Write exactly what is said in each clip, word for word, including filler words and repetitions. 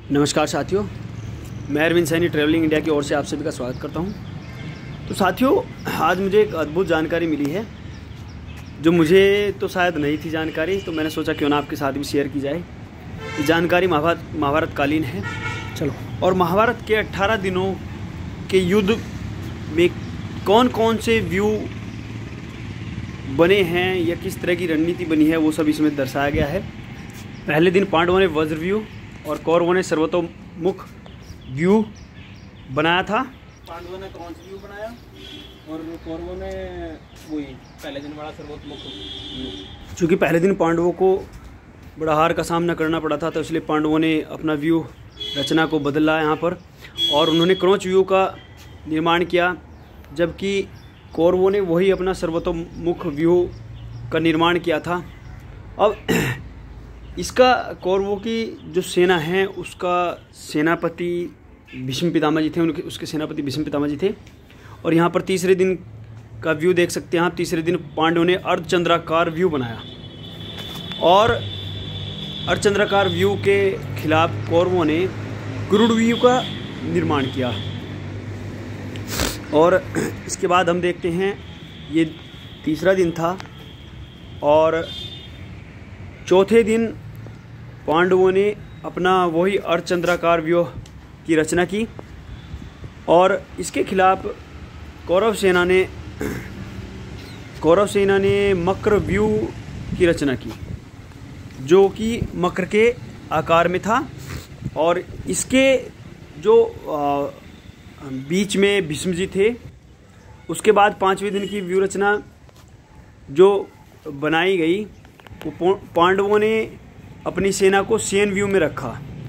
नमस्कार साथियों, मैं अरविंद सैनी ट्रैवलिंग इंडिया की ओर से आप सभी का स्वागत करता हूं। तो साथियों, आज मुझे एक अद्भुत जानकारी मिली है जो मुझे तो शायद नहीं थी जानकारी, तो मैंने सोचा क्यों ना आपके साथ भी शेयर की जाए। ये जानकारी महाभारत महाभारत कालीन है। चलो, और महाभारत के अट्ठारह दिनों के युद्ध में कौन कौन से व्यू बने हैं या किस तरह की रणनीति बनी है वो सब इसमें दर्शाया गया है। पहले दिन पांडवों ने वज्र व्यू और कौरवों ने सर्वतोमुख व्यू बनाया था। पांडवों ने कौन सा व्यू बनाया और कौरवों ने वही पहले दिन बड़ा सर्वतोमुख व्यू। चूँकि पहले दिन पांडवों को बड़ा हार का सामना करना पड़ा था, तो इसलिए पांडवों ने अपना व्यू रचना को बदला यहाँ पर और उन्होंने क्रौच व्यू का निर्माण किया, जबकि कौरवों ने वही अपना सर्वतोमुख व्यू का निर्माण किया था। अब इसका कौरवों की जो सेना है उसका सेनापति भीष्म पितामह जी थे, उनके उसके सेनापति भीष्म पितामह जी थे। और यहाँ पर तीसरे दिन का व्यू देख सकते हैं आप। तीसरे दिन पांडवों ने अर्धचंद्राकार व्यू बनाया और अर्धचंद्राकार व्यू के खिलाफ कौरवों ने गरुड़ व्यू का निर्माण किया। और इसके बाद हम देखते हैं, ये तीसरा दिन था और चौथे दिन पांडवों ने अपना वही अर्धचंद्राकार व्यूह की रचना की और इसके खिलाफ कौरव सेना ने कौरव सेना ने मकर व्यू की रचना की, जो कि मकर के आकार में था। और इसके जो आ, बीच में भीष्म जी थे। उसके बाद पाँचवें दिन की व्यू रचना जो बनाई गई, वो पांडवों ने अपनी सेना को सेन व्यू में रखा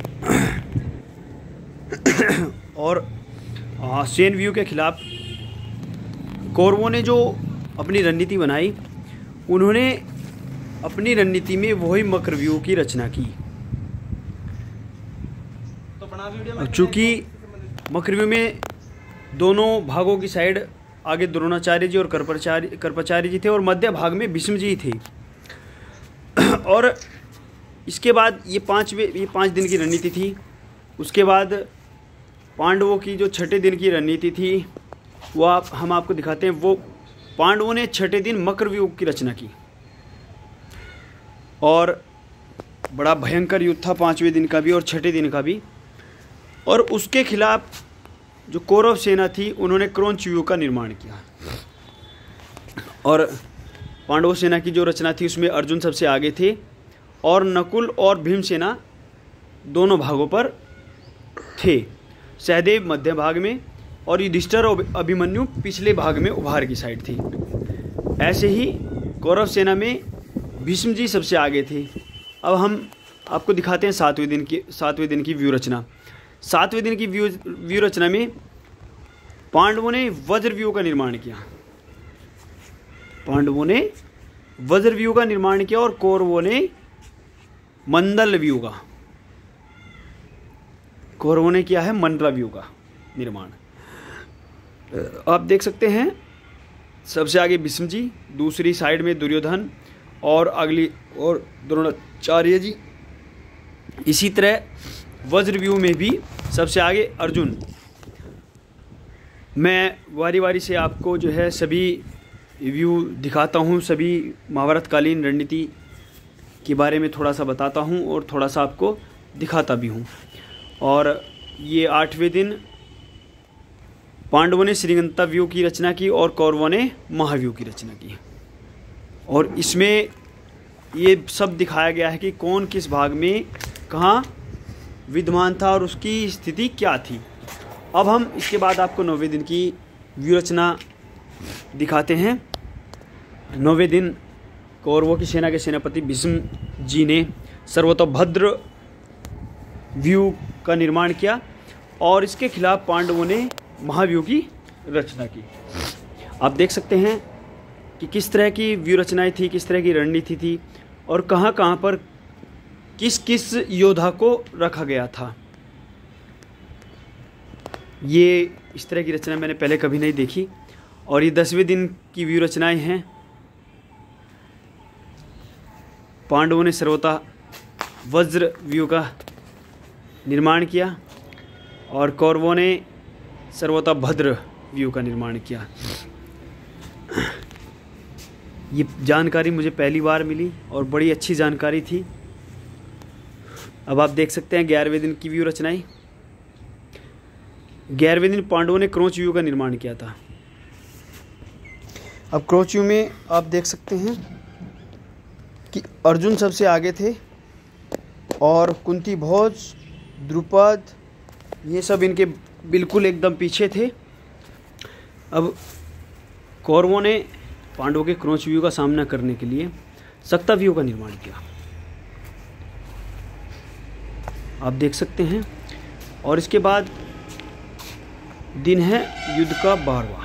और आ, सेन व्यू के खिलाफ कौरवों ने जो अपनी रणनीति बनाई, उन्होंने अपनी रणनीति में वही मकर व्यू की रचना की। तो बना वीडियो में चूँकि मकर व्यू में दोनों भागों की साइड आगे द्रोणाचार्य जी और कृपाचार्य कृपाचार्य जी थे और मध्य भाग में भीष्म जी थे। और इसके बाद ये पाँचवें ये पाँच दिन की रणनीति थी। उसके बाद पांडवों की जो छठे दिन की रणनीति थी वो आप हम आपको दिखाते हैं। वो पांडवों ने छठे दिन मकर व्यू की रचना की और बड़ा भयंकर युद्ध था पाँचवें दिन का भी और छठे दिन का भी। और उसके खिलाफ जो कौरव सेना थी उन्होंने क्रौच व्यू का निर्माण किया। और पांडव सेना की जो रचना थी उसमें अर्जुन सबसे आगे थे और नकुल और भीमसेना दोनों भागों पर थे। सहदेव मध्य भाग में और युधिष्ठिर और अभिमन्यु पिछले भाग में उभार की साइड थी। ऐसे ही कौरव सेना में भीष्म जी सबसे आगे थे। अब हम आपको दिखाते हैं सातवें दिन की सातवें दिन की व्यू रचना। सातवें दिन की व्यू व्यू रचना में पांडवों ने वज्र व्यू का निर्माण किया पांडवों ने वज्र व्यू का निर्माण किया और कौरवों ने मंडल व्यू का कौरवों ने किया है मंडला व्यू का निर्माण। आप देख सकते हैं सबसे आगे भीष्म जी, दूसरी साइड में दुर्योधन और अगली और द्रोणाचार्य जी। इसी तरह वज्र व्यू में भी सबसे आगे अर्जुन। मैं वारी वारी से आपको जो है सभी व्यू दिखाता हूँ, सभी महाभारत कालीन रणनीति के बारे में थोड़ा सा बताता हूँ और थोड़ा सा आपको दिखाता भी हूँ। और ये आठवें दिन पांडवों ने श्रीगंता व्यू की रचना की और कौरवों ने महाव्यू की रचना की। और इसमें ये सब दिखाया गया है कि कौन किस भाग में कहाँ विद्यमान था और उसकी स्थिति क्या थी। अब हम इसके बाद आपको नौवें दिन की व्यू रचना दिखाते हैं। नौवें दिन कौरवों की सेना के सेनापति भीष्म जी ने सर्वतोभद्र व्यू का निर्माण किया और इसके खिलाफ पांडवों ने महाव्यू की रचना की। आप देख सकते हैं कि किस तरह की व्यू रचनाएं थी, किस तरह की रणनीति थी और कहाँ कहाँ पर किस किस योद्धा को रखा गया था। ये इस तरह की रचना मैंने पहले कभी नहीं देखी। और ये दसवें दिन की व्यू रचनाएं हैं। पांडवों ने सर्वथा वज्र व्यू का निर्माण किया और कौरवों ने सर्वतोभद्र व्यू का निर्माण किया। ये जानकारी मुझे पहली बार मिली और बड़ी अच्छी जानकारी थी। अब आप देख सकते हैं ग्यारहवें दिन की व्यू रचनाएं। ग्यारहवें दिन पांडवों ने क्रोच व्यू का निर्माण किया था। अब क्रोच व्यू में आप देख सकते हैं कि अर्जुन सबसे आगे थे और कुंती भोज, द्रुपद, ये सब इनके बिल्कुल एकदम पीछे थे। अब कौरवों ने पांडवों के क्रोच व्यू का सामना करने के लिए सक्ता व्यू का निर्माण किया, आप देख सकते हैं। और इसके बाद दिन है युद्ध का बारहवां।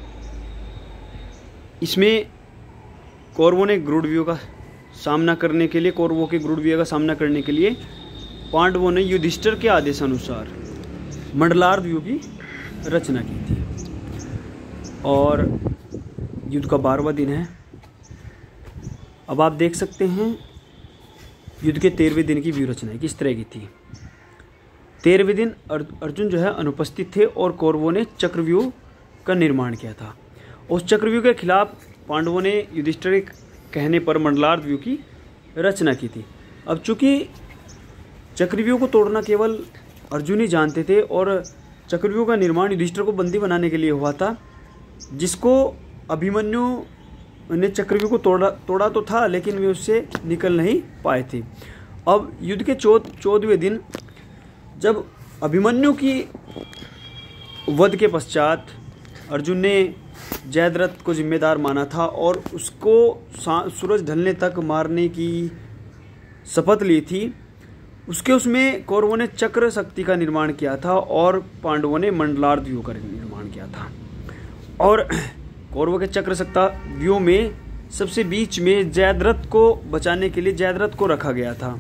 इसमें कौरवों ने गरुड़ व्यू का सामना करने के लिए कौरवों के गरुड़ व्यू का सामना करने के लिए पांडवों ने युधिष्ठिर के आदेशानुसार मंडलार्ध व्यू की रचना की थी। और युद्ध का बारहवां दिन है। अब आप देख सकते हैं युद्ध के तेरहवें दिन की व्यू रचना किस तरह की थी। तेरहवें दिन अर्जुन जो है अनुपस्थित थे और कौरवों ने चक्रव्यूह का निर्माण किया था। उस चक्रव्यूह के खिलाफ पांडवों ने युधिष्ठिर के कहने पर मंडलार्ध व्यू की रचना की थी। अब चूंकि चक्रव्यूह को तोड़ना केवल अर्जुन ही जानते थे और चक्रव्यूह का निर्माण युधिष्ठिर को बंदी बनाने के लिए हुआ था, जिसको अभिमन्यु ने चक्रव्यूह को तोड़ा तोड़ा तो था लेकिन वे उससे निकल नहीं पाए थे। अब युद्ध के चौथ चौदहवें दिन जब अभिमन्यु की वध के पश्चात अर्जुन ने जयद्रथ को जिम्मेदार माना था और उसको सूरज ढलने तक मारने की शपथ ली थी, उसके उसमें कौरवों ने चक्र शक्ति का निर्माण किया था और पांडवों ने मंडलार्ध व्यू का निर्माण किया था। और कौरवों के चक्र शक्ता व्यू में सबसे बीच में जयद्रथ को बचाने के लिए जयद्रथ को रखा गया था।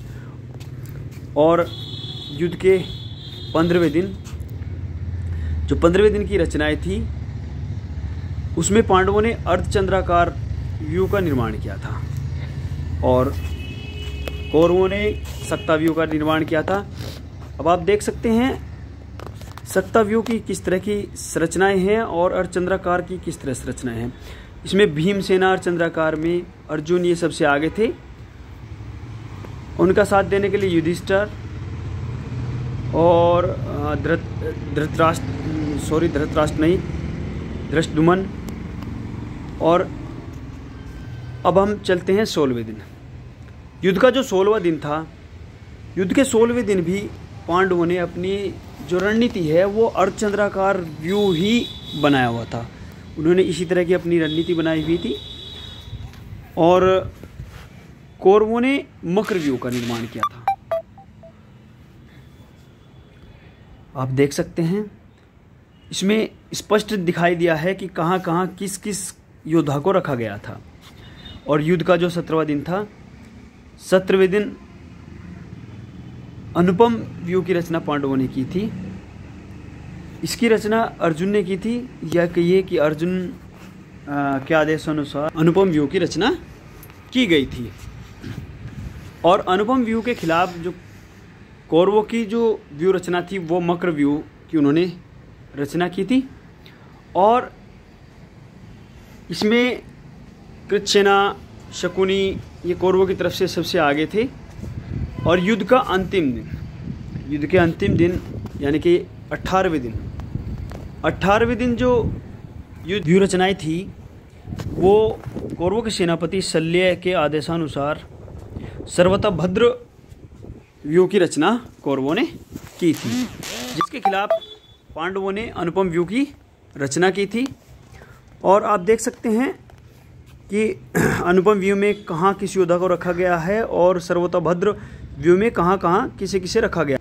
और युद्ध के पंद्रहवें दिन जो पंद्रहवें दिन की रचनाएं थी उसमें पांडवों ने अर्धचंद्राकार व्यू का निर्माण किया था और कौरवों ने सक्ता व्यू का निर्माण किया था। अब आप देख सकते हैं सक्ता व्यू की किस तरह की संरचनाएं हैं और अर्धचंद्राकार की किस तरह संरचनाएं हैं। इसमें भीमसेना अर्धचंद्राकार में अर्जुन ये सबसे आगे थे, उनका साथ देने के लिए युधिष्ठिर और धृतराष्ट्र सॉरी धृतराष्ट्र नहीं धृष्टद्युम्न। और अब हम चलते हैं सोलहवें दिन। युद्ध का जो सोलहवां दिन था, युद्ध के सोलहवें दिन भी पांडवों ने अपनी जो रणनीति है वो अर्धचंद्राकार व्यू ही बनाया हुआ था। उन्होंने इसी तरह की अपनी रणनीति बनाई हुई थी और कौरवों ने मकर व्यू का निर्माण किया था। आप देख सकते हैं इसमें स्पष्ट दिखाई दिया है कि कहाँ कहाँ किस किस योद्धा को रखा गया था। और युद्ध का जो सत्रहवां दिन था, सत्रहवें दिन अनुपम व्यू की रचना पांडवों ने की थी। इसकी रचना अर्जुन ने की थी, या कि ये कि अर्जुन आ, के आदेशानुसार अनुपम व्यू की रचना की गई थी। और अनुपम व्यू के खिलाफ जो कौरवों की जो व्यू रचना थी वो मकर व्यू की उन्होंने रचना की थी। और इसमें कृतसेना, शकुनी ये कौरवों की तरफ से सबसे आगे थे। और युद्ध का अंतिम दिन, युद्ध के अंतिम दिन यानी कि अट्ठारहवें दिन अट्ठारहवें दिन जो युद्ध व्यू रचनाएं थी वो कौरवों के सेनापति शल्य के आदेशानुसार सर्वतोभद्र व्यू की रचना कौरवों ने की थी, जिसके खिलाफ पांडवों ने अनुपम व्यू की रचना की थी। और आप देख सकते हैं कि अनुपम व्यू में कहाँ किस योद्धा को रखा गया है और सर्वतोभद्र व्यू में कहाँ कहाँ किसे किसे रखा गया।